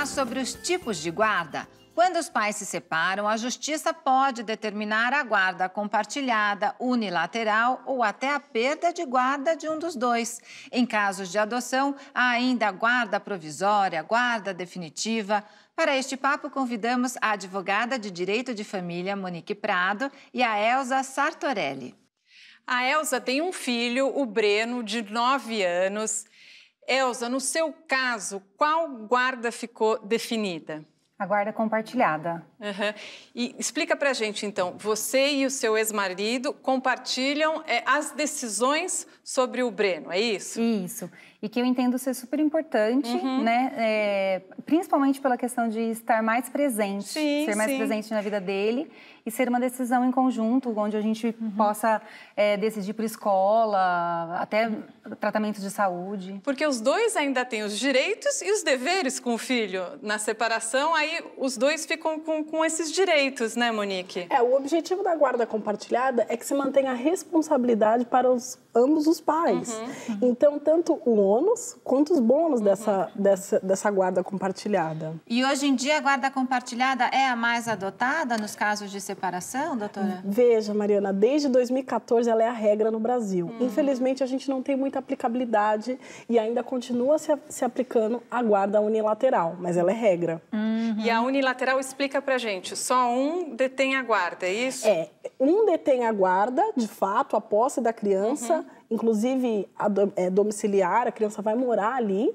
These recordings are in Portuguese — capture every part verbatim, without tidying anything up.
falar sobre os tipos de guarda. Quando os pais se separam, a justiça pode determinar a guarda compartilhada, unilateral ou até a perda de guarda de um dos dois. Em casos de adoção, há ainda a guarda provisória, guarda definitiva. Para este papo, convidamos a advogada de Direito de Família, Monique Prado, e a Elza Sartorelli. A Elza tem um filho, o Breno, de nove anos. Elza, no seu caso, qual guarda ficou definida? A guarda compartilhada. Uhum. E explica pra gente, então, você e o seu ex-marido compartilham é, as decisões sobre o Breno, é isso? Isso. E que eu entendo ser super importante, uhum. né? É, principalmente pela questão de estar mais presente, sim, ser mais sim. presente na vida dele e ser uma decisão em conjunto, onde a gente uhum. possa é, decidir por escola, até tratamento de saúde. Porque os dois ainda têm os direitos e os deveres com o filho. Na separação, aí os dois ficam com, com esses direitos, né, Monique? É, o objetivo da guarda compartilhada é que se mantenha a responsabilidade para os, ambos os pais. Uhum. Então, tanto o ônus quanto os bônus uhum. dessa, dessa, dessa guarda compartilhada. E hoje em dia a guarda compartilhada é a mais adotada nos casos de separação, doutora? Veja, Mariana, desde dois mil e quatorze ela é a regra no Brasil. Uhum. Infelizmente, a gente não tem muita aplicabilidade e ainda continua se, se aplicando a guarda unilateral, mas ela é regra. Uhum. E a unilateral explica pra gente, só um detém a guarda, é isso? É, um detém a guarda, de fato, a posse da criança, uhum. inclusive a, é, domiciliar, a criança vai morar ali,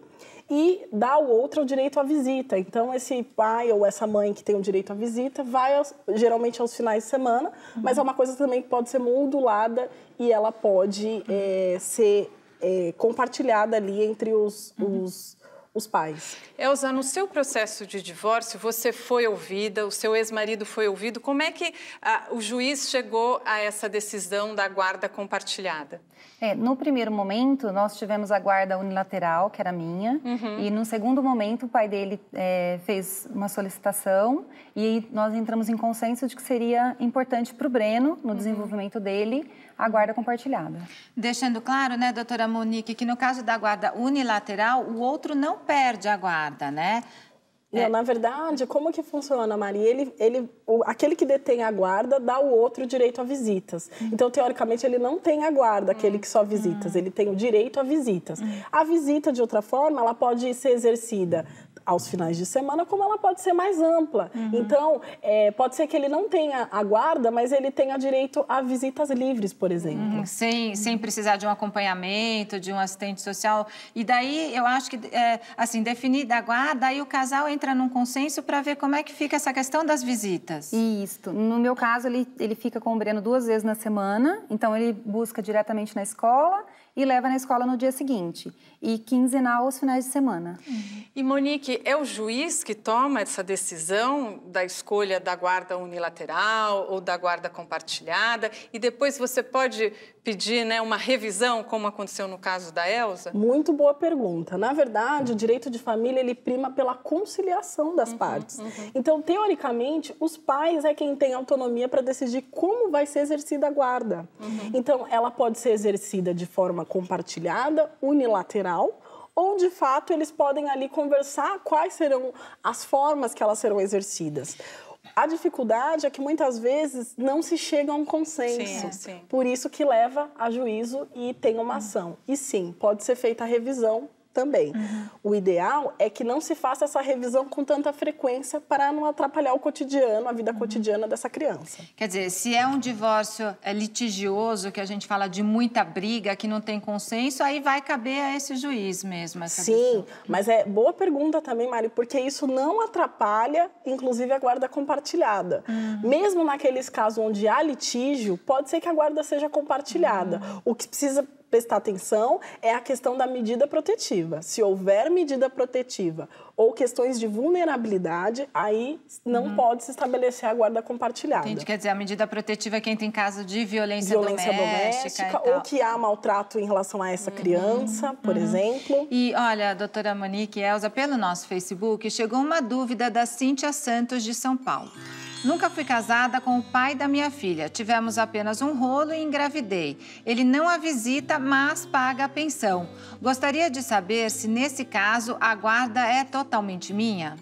e dá ao outro o direito à visita. Então, esse pai ou essa mãe que tem o direito à visita vai aos, geralmente aos finais de semana, uhum. mas é uma coisa também que pode ser modulada e ela pode uhum. é, ser é, compartilhada ali entre os, uhum. os, os pais. Elza, no seu processo de divórcio, você foi ouvida, o seu ex-marido foi ouvido. Como é que ah, o juiz chegou a essa decisão da guarda compartilhada? É, no primeiro momento, nós tivemos a guarda unilateral, que era minha, uhum. e no segundo momento, o pai dele é, fez uma solicitação e nós entramos em consenso de que seria importante para o Breno, no uhum. desenvolvimento dele, a guarda compartilhada. Deixando claro, né, doutora Monique, que no caso da guarda unilateral, o outro não perde a guarda, né? Não, é. Na verdade, como que funciona, Maria? Ele, ele, o, aquele que detém a guarda dá ao outro o direito a visitas. Uhum. Então, teoricamente, ele não tem a guarda, aquele que só visitas. Uhum. Ele tem o direito a visitas. Uhum. A visita, de outra forma, ela pode ser exercida aos finais de semana, como ela pode ser mais ampla. Uhum. Então, é, pode ser que ele não tenha a guarda, mas ele tenha direito a visitas livres, por exemplo. Uhum. Sem, sem precisar de um acompanhamento, de um assistente social. E daí, eu acho que, é, assim, definida a guarda, aí o casal entra num consenso para ver como é que fica essa questão das visitas. Isso. No meu caso, ele, ele fica com o Breno duas vezes na semana, então ele busca diretamente na escola e leva na escola no dia seguinte. E quinzenal aos finais de semana. Uhum. E, Monique, é o juiz que toma essa decisão da escolha da guarda unilateral ou da guarda compartilhada? E depois você pode pedir, né, uma revisão, como aconteceu no caso da Elza? Muito boa pergunta. Na verdade, o direito de família, ele prima pela conciliação das uhum, partes. Uhum. Então, teoricamente, os pais é quem tem autonomia para decidir como vai ser exercida a guarda. Uhum. Então, ela pode ser exercida de forma compartilhada, unilateral, ou, de fato, eles podem ali conversar quais serão as formas que elas serão exercidas. A dificuldade é que, muitas vezes, não se chega a um consenso. Sim, sim. Por isso que leva a juízo e tem uma ação. E, sim, pode ser feita a revisão também. Uhum. O ideal é que não se faça essa revisão com tanta frequência para não atrapalhar o cotidiano, a vida uhum. cotidiana dessa criança. Quer dizer, se é um divórcio litigioso, que a gente fala de muita briga, que não tem consenso, aí vai caber a esse juiz mesmo. Essa Sim, questão. Mas é boa pergunta também, Mari, porque isso não atrapalha, inclusive, a guarda compartilhada. Uhum. Mesmo naqueles casos onde há litígio, pode ser que a guarda seja compartilhada. Uhum. O que precisa prestar atenção é a questão da medida protetiva. Se houver medida protetiva ou questões de vulnerabilidade, aí não uhum. pode se estabelecer a guarda compartilhada. Entendi. Quer dizer, a medida protetiva é quem tem caso de violência, violência doméstica, doméstica ou que há maltrato em relação a essa uhum. criança, por uhum. exemplo. E, olha, doutora Monique e Elza, pelo nosso Facebook, chegou uma dúvida da Cíntia Santos, de São Paulo. Nunca fui casada com o pai da minha filha. Tivemos apenas um rolo e engravidei. Ele não a visita, mas paga a pensão. Gostaria de saber se, nesse caso, a guarda é totalmente minha?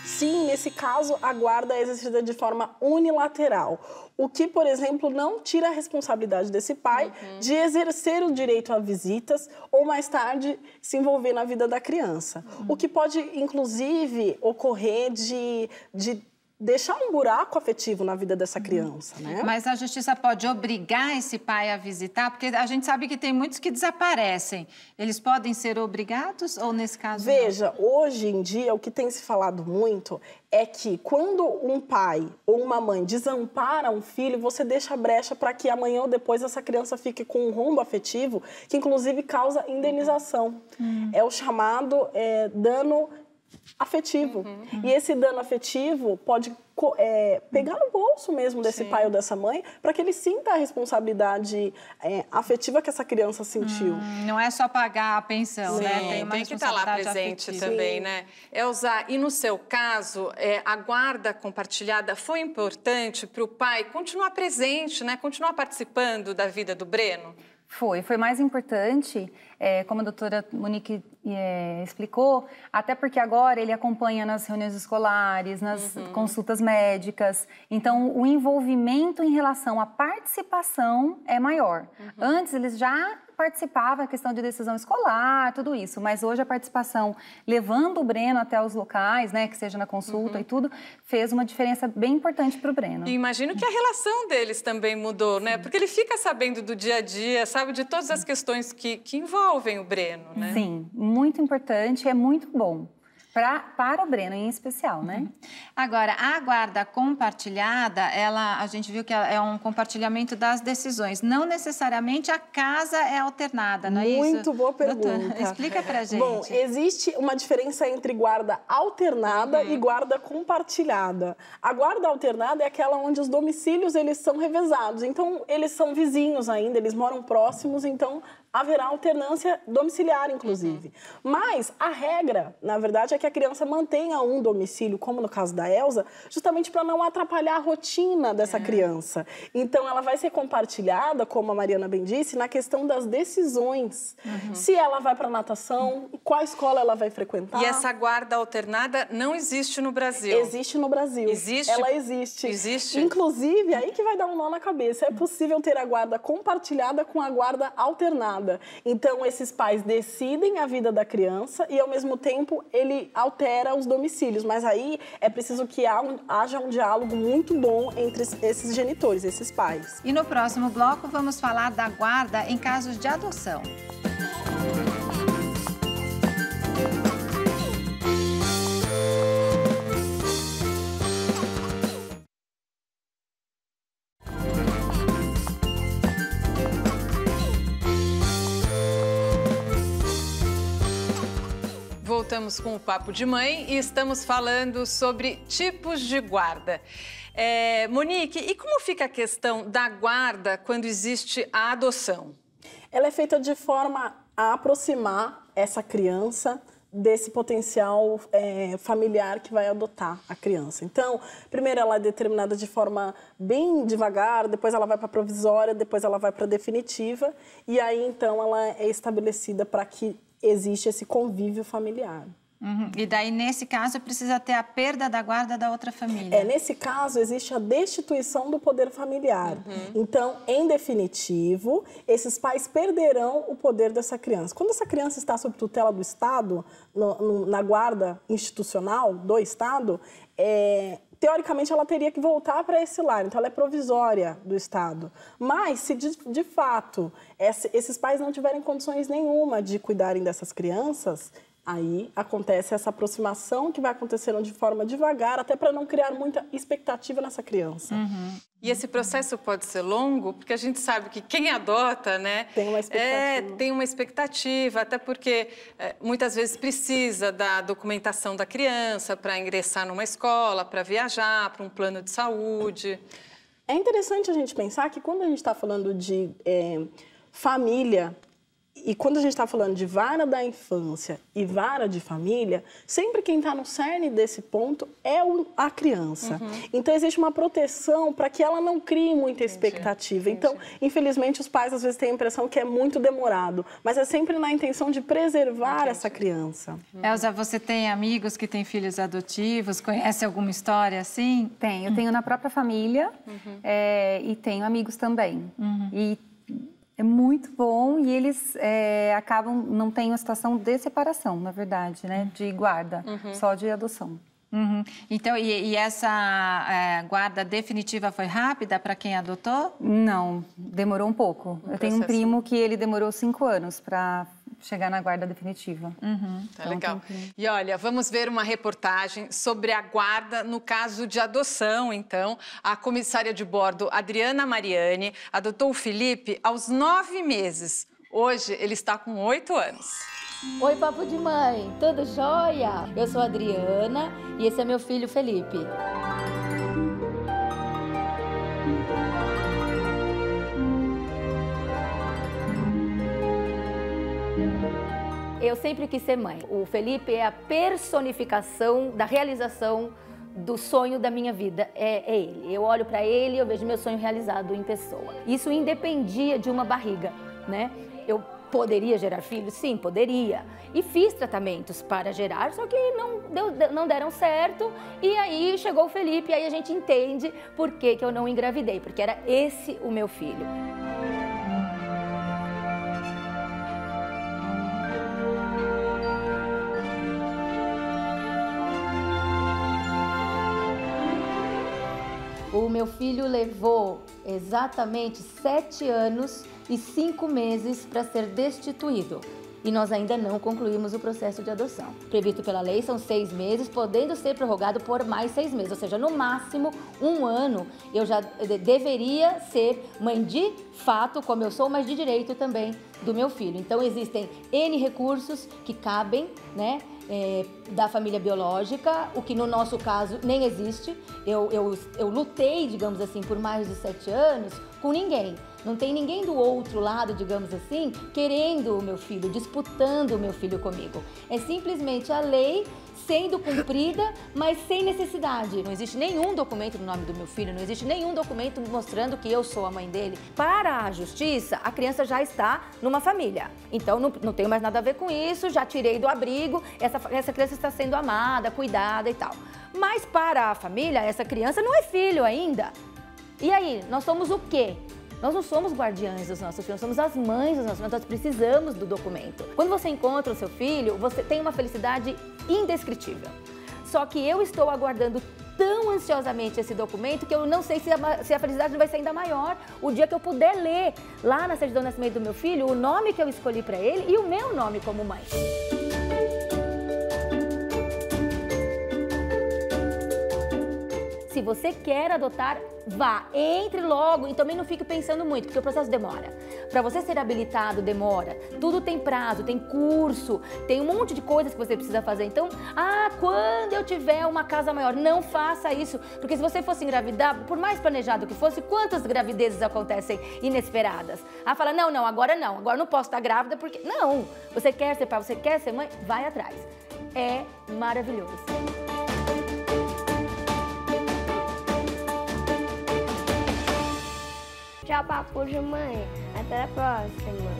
Sim, nesse caso, a guarda é exercida de forma unilateral. O que, por exemplo, não tira a responsabilidade desse pai uhum. de exercer o direito a visitas ou, mais tarde, se envolver na vida da criança. Uhum. O que pode, inclusive, ocorrer de... de deixar um buraco afetivo na vida dessa criança, né? Mas a justiça pode obrigar esse pai a visitar? Porque a gente sabe que tem muitos que desaparecem. Eles podem ser obrigados ou, nesse caso, Veja, não? hoje em dia, o que tem se falado muito é que quando um pai ou uma mãe desampara um filho, você deixa brecha para que amanhã ou depois essa criança fique com um rombo afetivo, que inclusive causa indenização. Uhum. É o chamado é, dano afetivo. Uhum, uhum. E esse dano afetivo pode é, pegar no bolso mesmo desse Sim. pai ou dessa mãe, para que ele sinta a responsabilidade é, afetiva que essa criança sentiu. Hum, não é só pagar a pensão, Sim, né? Tem, uma tem que estar lá presente afetiva. também, Sim. né? Elza, e no seu caso, é, a guarda compartilhada foi importante para o pai continuar presente, né? Continuar participando da vida do Breno? Foi, foi mais importante, é, como a doutora Monique é, explicou, até porque agora ele acompanha nas reuniões escolares, nas uhum. consultas médicas, então o envolvimento em relação à participação é maior. Uhum. Antes eles já participavam, a questão de decisão escolar, tudo isso, mas hoje a participação, levando o Breno até os locais, né, que seja na consulta uhum. e tudo, fez uma diferença bem importante para o Breno. E imagino que a relação deles também mudou, né? Porque ele fica sabendo do dia a dia, sabe, de todas as questões que, que envolvem o Breno, né? Sim, muito importante, é muito bom. Pra, para o Breno em especial, né? Agora, a guarda compartilhada, ela, a gente viu que é um compartilhamento das decisões. Não necessariamente a casa é alternada, não é isso? Muito boa pergunta. Doutora, explica pra gente. Bom, existe uma diferença entre guarda alternada uhum. e guarda compartilhada. A guarda alternada é aquela onde os domicílios eles são revezados. Então, eles são vizinhos ainda, eles moram próximos, então haverá alternância domiciliar, inclusive. Uhum. Mas a regra, na verdade, é que a criança mantenha um domicílio, como no caso da Elza, justamente para não atrapalhar a rotina dessa uhum. criança. Então, ela vai ser compartilhada, como a Mariana bem disse, na questão das decisões. Uhum. Se ela vai para natação, qual escola ela vai frequentar. E essa guarda alternada não existe no Brasil? Existe no Brasil. Existe? Ela existe. Existe? Inclusive, aí que vai dar um nó na cabeça. É possível ter a guarda compartilhada com a guarda alternada. Então, esses pais decidem a vida da criança e, ao mesmo tempo, ele altera os domicílios. Mas aí é preciso que haja um diálogo muito bom entre esses genitores, esses pais. E no próximo bloco, vamos falar da guarda em casos de adoção. Voltamos com o Papo de Mãe e estamos falando sobre tipos de guarda. É, Monique, e como fica a questão da guarda quando existe a adoção? Ela é feita de forma a aproximar essa criança desse potencial é, familiar que vai adotar a criança. Então, primeiro ela é determinada de forma bem devagar, depois ela vai para a provisória, depois ela vai para a definitiva, e aí então ela é estabelecida para que existe esse convívio familiar. Uhum. E daí, nesse caso, precisa ter a perda da guarda da outra família. É, nesse caso, existe a destituição do poder familiar. Uhum. Então, em definitivo, esses pais perderão o poder dessa criança. Quando essa criança está sob tutela do Estado, no, no, na guarda institucional do Estado, é... teoricamente, ela teria que voltar para esse lar. Então, ela é provisória do Estado. Mas, se de, de fato esses pais não tiverem condições nenhuma de cuidarem dessas crianças, aí acontece essa aproximação que vai acontecendo de forma devagar, até para não criar muita expectativa nessa criança. Uhum. E esse processo pode ser longo, porque a gente sabe que quem adota, né, tem uma expectativa. É, tem uma expectativa, até porque é, muitas vezes precisa da documentação da criança para ingressar numa escola, para viajar, para um plano de saúde. É interessante a gente pensar que quando a gente está falando de é, família E quando a gente está falando de vara da infância e vara de família, sempre quem está no cerne desse ponto é o, a criança. Uhum. Então, existe uma proteção para que ela não crie muita expectativa. Entendi. Então, infelizmente, os pais às vezes têm a impressão que é muito demorado, mas é sempre na intenção de preservar Entendi. Essa criança. Uhum. Elza, você tem amigos que têm filhos adotivos? Conhece alguma história assim? Tenho, eu tenho na própria família uhum. é, e tenho amigos também. Uhum. E é muito bom e eles é, acabam, não tem uma situação de separação, na verdade, né? De guarda, uhum. só de adoção. Uhum. Então, e, e essa é, guarda definitiva foi rápida para quem adotou? Não, demorou um pouco. Um Eu tenho um primo que ele demorou cinco anos para chegar na guarda definitiva. Uhum. Tá então, legal. Tem... E olha, vamos ver uma reportagem sobre a guarda no caso de adoção, então. A comissária de bordo, Adriana Mariani, adotou o Felipe aos nove meses. Hoje, ele está com oito anos. Oi, papo de mãe, tudo jóia? Eu sou a Adriana e esse é meu filho Felipe. Eu sempre quis ser mãe. O Felipe é a personificação da realização do sonho da minha vida, é, é ele. Eu olho para ele e eu vejo meu sonho realizado em pessoa. Isso independia de uma barriga, né? Eu poderia gerar filhos? Sim, poderia. E fiz tratamentos para gerar, só que não, deu, não deram certo. E aí chegou o Felipe e aí a gente entende por que, que eu não engravidei, porque era esse o meu filho. O meu filho levou exatamente sete anos e cinco meses para ser destituído. E nós ainda não concluímos o processo de adoção. Previsto pela lei, são seis meses, podendo ser prorrogado por mais seis meses. Ou seja, no máximo um ano eu já deveria ser mãe de fato, como eu sou, mas de direito também do meu filho. Então existem N recursos que cabem, né? É, da família biológica, o que no nosso caso nem existe. Eu, eu, eu lutei, digamos assim, por mais de sete anos com ninguém. Não tem ninguém do outro lado, digamos assim, querendo o meu filho, disputando o meu filho comigo. É simplesmente a lei sendo cumprida, mas sem necessidade. Não existe nenhum documento no nome do meu filho, não existe nenhum documento mostrando que eu sou a mãe dele. Para a justiça, a criança já está numa família. Então, não, não tenho mais nada a ver com isso, já tirei do abrigo, essa, essa criança está sendo amada, cuidada e tal. Mas para a família, essa criança não é filho ainda. E aí, nós somos o quê? Nós não somos guardiães dos nossos filhos, nós somos as mães dos nossos filhos, nós precisamos do documento. Quando você encontra o seu filho, você tem uma felicidade indescritível. Só que eu estou aguardando tão ansiosamente esse documento que eu não sei se a, se a felicidade não vai ser ainda maior o dia que eu puder ler lá na certidão de nascimento do meu filho o nome que eu escolhi para ele e o meu nome como mãe. Se você quer adotar, vá, entre logo e também não fique pensando muito, porque o processo demora. Para você ser habilitado, demora. Tudo tem prazo, tem curso, tem um monte de coisas que você precisa fazer. Então, ah, quando eu tiver uma casa maior, não faça isso. Porque se você fosse engravidar, por mais planejado que fosse, quantas gravidezes acontecem inesperadas? Ah, fala, não, não, agora não, agora não posso estar grávida porque... Não, você quer ser pai, você quer ser mãe, vai atrás. É maravilhoso. Tchau, papo de mãe. Até a próxima.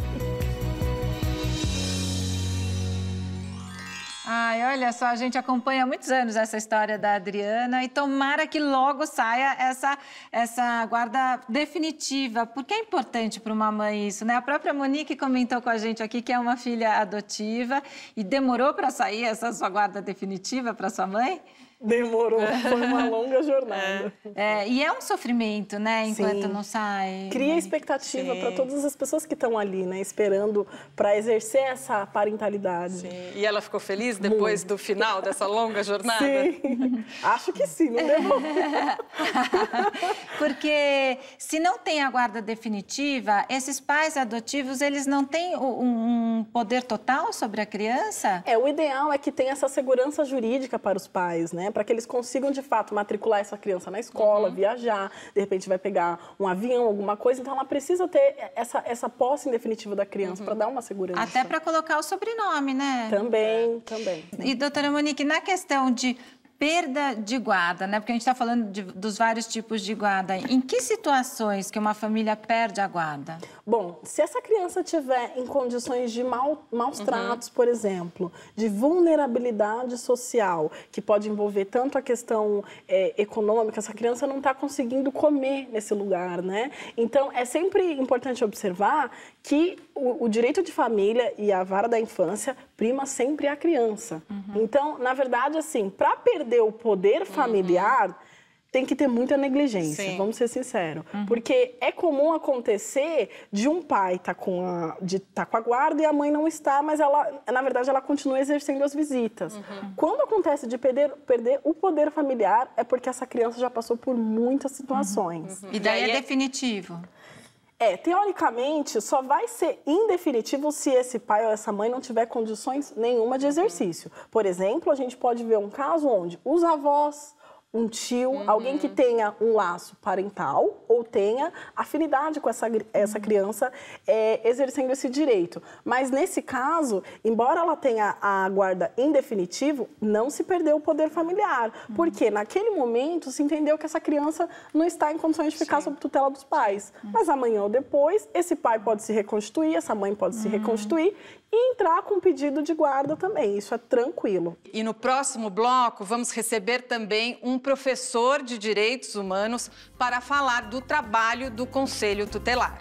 Ai, olha só, a gente acompanha há muitos anos essa história da Adriana e tomara que logo saia essa, essa guarda definitiva, porque é importante para uma mãe isso, né? A própria Monique comentou com a gente aqui que é uma filha adotiva e demorou para sair essa sua guarda definitiva para sua mãe? Demorou, foi uma longa jornada. É, e é um sofrimento, né, enquanto Sim. não sai. Cria expectativa para todas as pessoas que estão ali, né, esperando para exercer essa parentalidade. Sim. E ela ficou feliz depois Muito. do final dessa longa jornada? Sim, acho que sim, não demorou. Porque se não tem a guarda definitiva, esses pais adotivos, eles não têm um poder total sobre a criança? É, o ideal é que tenha essa segurança jurídica para os pais, né? né? Para que eles consigam, de fato, matricular essa criança na escola, uhum. viajar, de repente vai pegar um avião, alguma coisa. Então, ela precisa ter essa, essa posse em definitivo da criança, uhum. para dar uma segurança. Até para colocar o sobrenome, né? Também, também. E, doutora Monique, na questão de perda de guarda, né? Porque a gente está falando de, dos vários tipos de guarda. Em que situações que uma família perde a guarda? Bom, se essa criança tiver em condições de mal, maus uhum. tratos, por exemplo, de vulnerabilidade social, que pode envolver tanto a questão é, econômica, essa criança não está conseguindo comer nesse lugar, né? Então, é sempre importante observar que o, o direito de família e a vara da infância prima sempre a criança. Uhum. Então, na verdade, assim, para perder o poder familiar, uhum. tem que ter muita negligência, Sim. vamos ser sinceros. Uhum. Porque é comum acontecer de um pai estar tá com, a, de, tá com a guarda e a mãe não está, mas ela, na verdade, ela continua exercendo as visitas. Uhum. Quando acontece de perder, perder o poder familiar, é porque essa criança já passou por muitas situações. Uhum. Uhum. E daí é definitivo? É, teoricamente, só vai ser indefinitivo se esse pai ou essa mãe não tiver condições nenhuma de exercício. Por exemplo, a gente pode ver um caso onde os avós, um tio, uhum. alguém que tenha um laço parental ou tenha afinidade com essa, essa criança é, exercendo esse direito. Mas, nesse caso, embora ela tenha a guarda em definitivo, não se perdeu o poder familiar. Uhum. Porque, naquele momento, se entendeu que essa criança não está em condições de ficar Sim. sob tutela dos pais. Uhum. Mas, amanhã ou depois, esse pai pode se reconstituir, essa mãe pode uhum. se reconstituir e entrar com pedido de guarda também. Isso é tranquilo. E no próximo bloco, vamos receber também um professor de Direitos Humanos para falar do trabalho do Conselho Tutelar.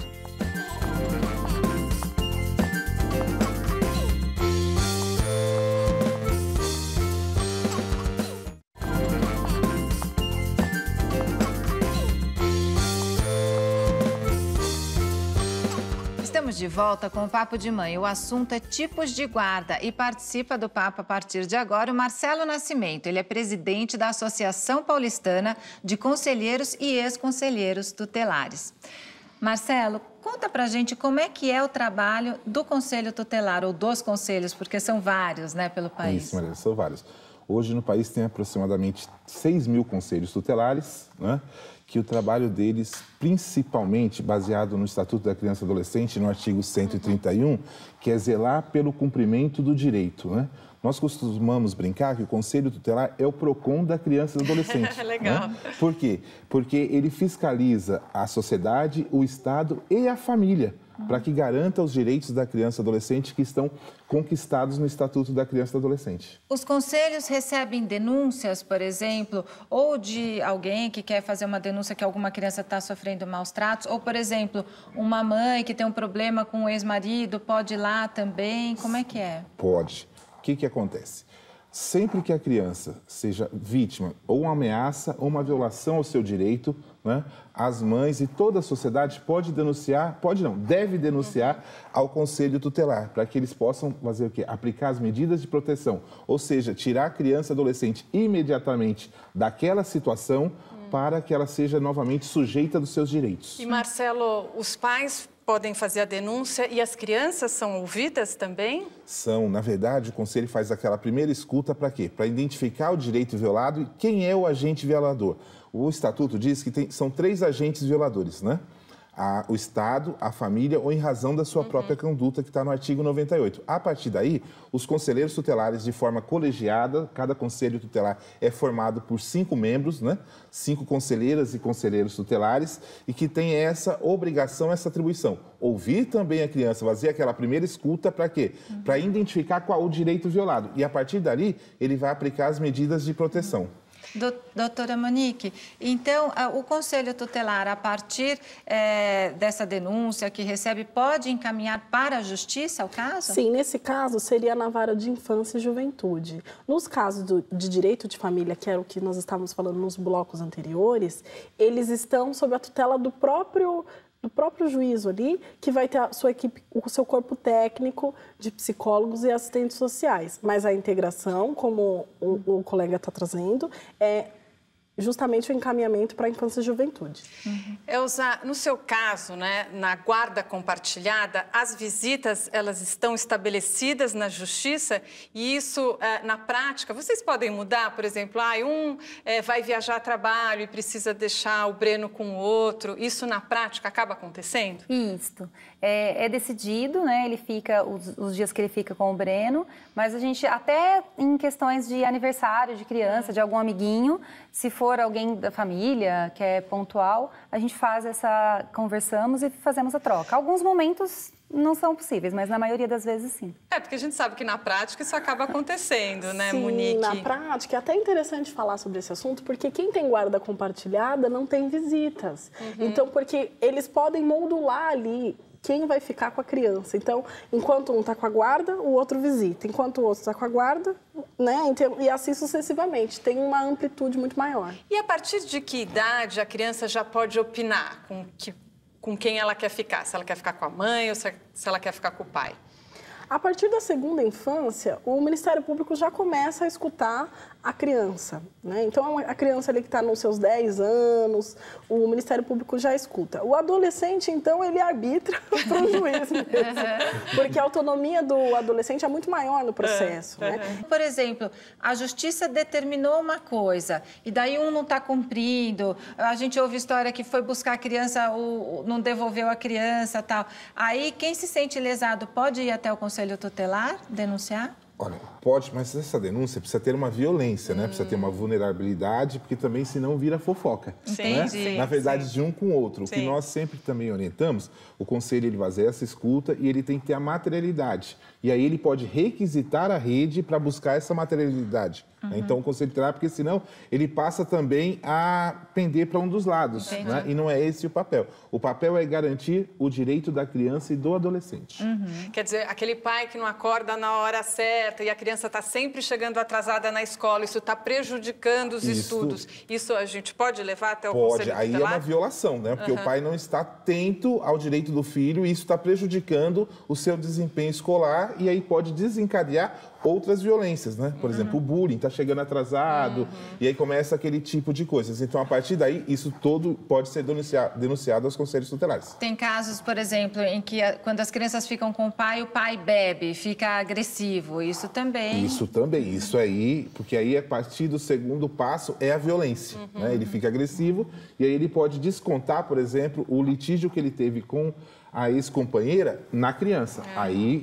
Estamos de volta com o Papo de Mãe. O assunto é tipos de guarda e participa do papo a partir de agora o Marcelo Nascimento. Ele é presidente da Associação Paulistana de Conselheiros e Ex-Conselheiros Tutelares. Marcelo, conta pra gente como é que é o trabalho do Conselho Tutelar, ou dos conselhos, porque são vários, né, pelo país. Isso, Maria, são vários. Hoje no país tem aproximadamente seis mil conselhos tutelares, né? Que o trabalho deles, principalmente baseado no Estatuto da Criança e Adolescente, no artigo cento e trinta e um, que é zelar pelo cumprimento do direito, né? Nós costumamos brincar que o Conselho Tutelar é o PROCON da criança e do adolescente. Legal. Né? Por quê? Porque ele fiscaliza a sociedade, o Estado e a família, para que garanta os direitos da criança e adolescente que estão conquistados no Estatuto da Criança e do Adolescente. Os conselhos recebem denúncias, por exemplo, ou de alguém que quer fazer uma denúncia que alguma criança está sofrendo maus tratos, ou, por exemplo, uma mãe que tem um problema com o ex-marido, pode ir lá também? Como é que é? Pode. O que que acontece? Sempre que a criança seja vítima ou uma ameaça ou uma violação ao seu direito, né, as mães e toda a sociedade pode denunciar, pode não, deve denunciar ao Conselho Tutelar, para que eles possam fazer o quê? Aplicar as medidas de proteção, ou seja, tirar a criança e adolescente imediatamente daquela situação para que ela seja novamente sujeita dos seus direitos. E, Marcelo, os pais podem fazer a denúncia e as crianças são ouvidas também? São. Na verdade, o Conselho faz aquela primeira escuta para quê? Para identificar o direito violado e quem é o agente violador. O Estatuto diz que tem, são três agentes violadores, né? A, o Estado, a família ou em razão da sua uhum. própria conduta, que está no artigo noventa e oito. A partir daí, os conselheiros tutelares, de forma colegiada, cada conselho tutelar é formado por cinco membros, né? Cinco conselheiras e conselheiros tutelares, e que tem essa obrigação, essa atribuição. Ouvir também a criança, fazer aquela primeira escuta, para quê? Uhum. Para identificar qual o direito violado. E a partir dali, ele vai aplicar as medidas de proteção. Doutora Monique, então o Conselho Tutelar, a partir é, dessa denúncia que recebe, pode encaminhar para a Justiça o caso? Sim, nesse caso seria na vara de infância e juventude. Nos casos do, de direito de família, que era o que nós estávamos falando nos blocos anteriores, eles estão sob a tutela do próprio... do próprio juízo ali, que vai ter a sua equipe, o seu corpo técnico de psicólogos e assistentes sociais. Mas a integração, como o, o colega está trazendo, é justamente o encaminhamento para a infância e juventude. Uhum. Elza, no seu caso, né, na guarda compartilhada, as visitas elas estão estabelecidas na justiça e isso, eh, na prática, vocês podem mudar, por exemplo, ah, um eh, vai viajar a trabalho e precisa deixar o Breno com o outro, isso na prática acaba acontecendo? Isso, é, é decidido, né, ele fica, os, os dias que ele fica com o Breno, mas a gente, até em questões de aniversário de criança, de algum amiguinho, se for alguém da família que é pontual, a gente faz essa, conversamos e fazemos a troca. Alguns momentos não são possíveis, mas na maioria das vezes sim. É, porque a gente sabe que na prática isso acaba acontecendo, né, sim, Monique? Na prática, é até interessante falar sobre esse assunto, porque quem tem guarda compartilhada não tem visitas. Uhum. Então, porque eles podem modular ali quem vai ficar com a criança. Então, enquanto um está com a guarda, o outro visita. Enquanto o outro está com a guarda, né? E assim sucessivamente. Tem uma amplitude muito maior. E a partir de que idade a criança já pode opinar com, que, com quem ela quer ficar? Se ela quer ficar com a mãe ou se, se ela quer ficar com o pai? A partir da segunda infância, o Ministério Público já começa a escutar a criança, né? Então, a criança ali que está nos seus dez anos, o Ministério Público já escuta. O adolescente, então, ele arbitra para o juiz mesmo, porque a autonomia do adolescente é muito maior no processo, né? Por exemplo, a justiça determinou uma coisa e daí um não está cumprindo, a gente ouve história que foi buscar a criança, o, não devolveu a criança, tal. Aí, quem se sente lesado pode ir até o Conselho Tutelar denunciar? Olha, pode, mas essa denúncia precisa ter uma violência, né? Precisa ter uma vulnerabilidade, porque também senão vira fofoca. Sim, né? sim, Na verdade, sim. de um com o outro. Sim. O que nós sempre também orientamos, o conselho ele vai fazer essa escuta e ele tem que ter a materialidade. E aí ele pode requisitar a rede para buscar essa materialidade. Uhum. Né? Então, o conselho terá, porque senão ele passa também a pender para um dos lados. Né? E não é esse o papel. O papel é garantir o direito da criança e do adolescente. Uhum. Quer dizer, aquele pai que não acorda na hora certa e a criança está sempre chegando atrasada na escola, isso está prejudicando os Isso, estudos. Isso a gente pode levar até o pode. Conselho Aí Tutelar? é uma violação, né? Porque Uhum. o pai não está atento ao direito do filho e isso está prejudicando o seu desempenho escolar e aí pode desencadear outras violências, né? Por uhum. exemplo, o bullying, está chegando atrasado uhum. e aí começa aquele tipo de coisas. Então, a partir daí, isso todo pode ser denunciado, denunciado aos conselhos tutelares. Tem casos, por exemplo, em que quando as crianças ficam com o pai, o pai bebe, fica agressivo. Isso também... Isso também. Isso aí, porque aí a partir do segundo passo é a violência. Uhum. Né? Ele fica agressivo e aí ele pode descontar, por exemplo, o litígio que ele teve com a ex-companheira na criança. É. Aí...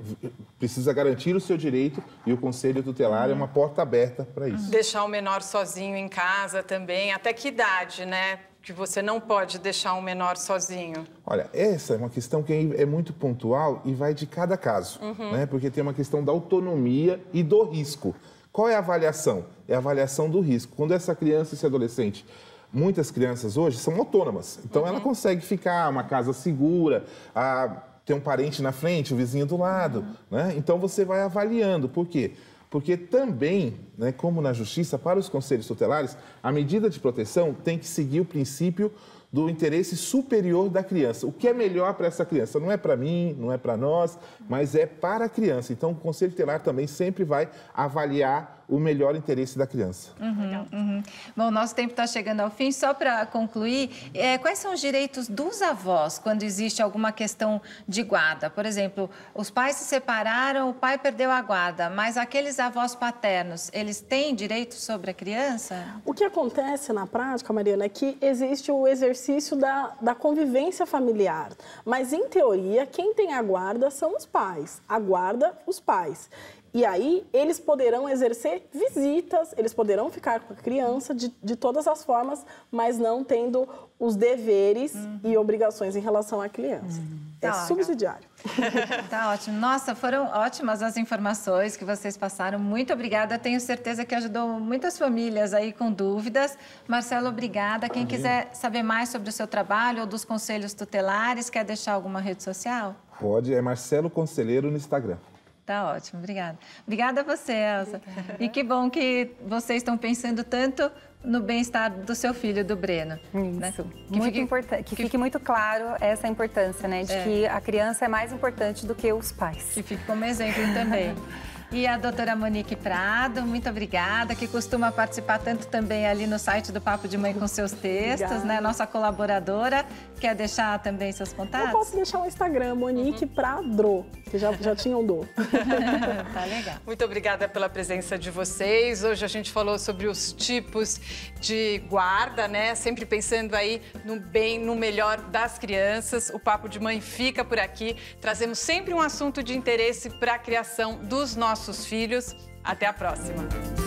precisa garantir o seu direito e o Conselho Tutelar é uma porta aberta para isso. Deixar o menor sozinho em casa também. Até que idade, né? Que você não pode deixar um menor sozinho. Olha, essa é uma questão que é muito pontual e vai de cada caso, uhum. né? Porque tem uma questão da autonomia e do risco. Qual é a avaliação? É a avaliação do risco. Quando essa criança, esse adolescente... Muitas crianças hoje são autônomas, então uhum. ela consegue ficar uma casa segura, a... tem um parente na frente, o vizinho do lado, uhum. né? Então você vai avaliando. Por quê? Porque também, né, como na justiça, para os conselhos tutelares, a medida de proteção tem que seguir o princípio do interesse superior da criança. O que é melhor para essa criança? Não é para mim, não é para nós, mas é para a criança. Então, o conselho tutelar também sempre vai avaliar o melhor interesse da criança. Uhum, uhum. Bom, nosso tempo está chegando ao fim. Só para concluir, é, quais são os direitos dos avós quando existe alguma questão de guarda? Por exemplo, os pais se separaram, o pai perdeu a guarda, mas aqueles avós paternos, eles têm direito sobre a criança? O que acontece na prática, Mariana, é que existe o exercício da, da convivência familiar. Mas, em teoria, quem tem a guarda são os pais. A guarda, os pais. E aí, eles poderão exercer visitas, eles poderão ficar com a criança de, de todas as formas, mas não tendo os deveres uhum. e obrigações em relação à criança. Uhum. É tá subsidiário. Tá ótimo. Nossa, foram ótimas as informações que vocês passaram. Muito obrigada. Tenho certeza que ajudou muitas famílias aí com dúvidas. Marcelo, obrigada. Quem Valeu. quiser saber mais sobre o seu trabalho ou dos conselhos tutelares, quer deixar alguma rede social? Pode, é Marcelo Conselheiro no Instagram. Tá ótimo, obrigada. Obrigada a você, Elza. Obrigada. E que bom que vocês estão pensando tanto no bem-estar do seu filho, do Breno. Isso, né? que muito fique... importante, que fique muito claro essa importância, né, de é. que a criança é mais importante do que os pais. Que fique como exemplo também. E a doutora Monique Prado, muito obrigada, que costuma participar tanto também ali no site do Papo de Mãe com seus textos, obrigada. Né? Nossa colaboradora. Quer deixar também seus contatos? Eu posso deixar o Instagram, Monique uhum. Pradro, que já, já tinham do. Tá legal. Muito obrigada pela presença de vocês. Hoje a gente falou sobre os tipos de guarda, né? Sempre pensando aí no bem, no melhor das crianças. O Papo de Mãe fica por aqui. Trazemos sempre um assunto de interesse para a criação dos nossos filhos. Até a próxima.